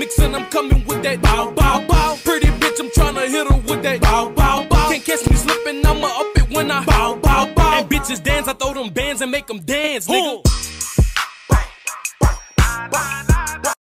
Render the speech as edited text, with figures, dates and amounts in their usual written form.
mix and I'm coming with that bow, bow, bow. Pretty bitch, I'm tryna hit her with that bow, bow, bow. Can't catch me slipping, I'ma up it when I bow, bow, bow. And bitches dance, I throw them bands and make them dance, nigga.